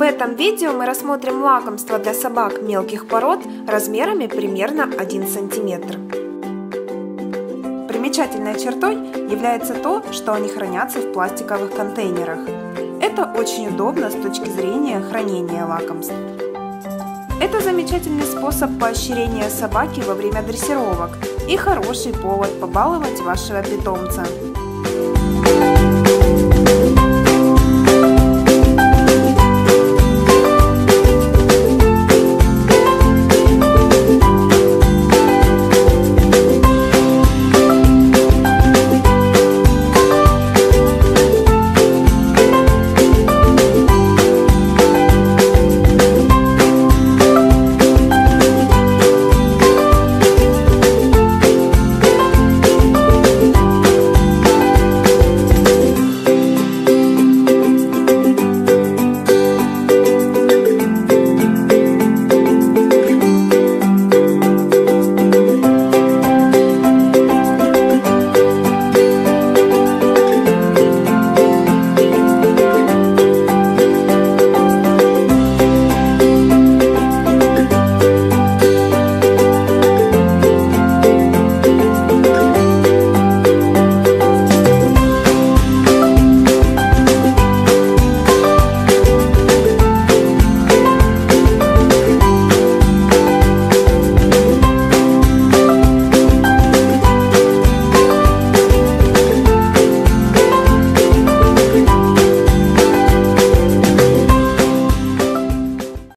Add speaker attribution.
Speaker 1: В этом видео мы рассмотрим лакомства для собак мелких пород размерами примерно 1 см. Примечательной чертой является то, что они хранятся в пластиковых контейнерах. Это очень удобно с точки зрения хранения лакомств. Это замечательный способ поощрения собаки во время дрессировок и хороший повод побаловать вашего питомца.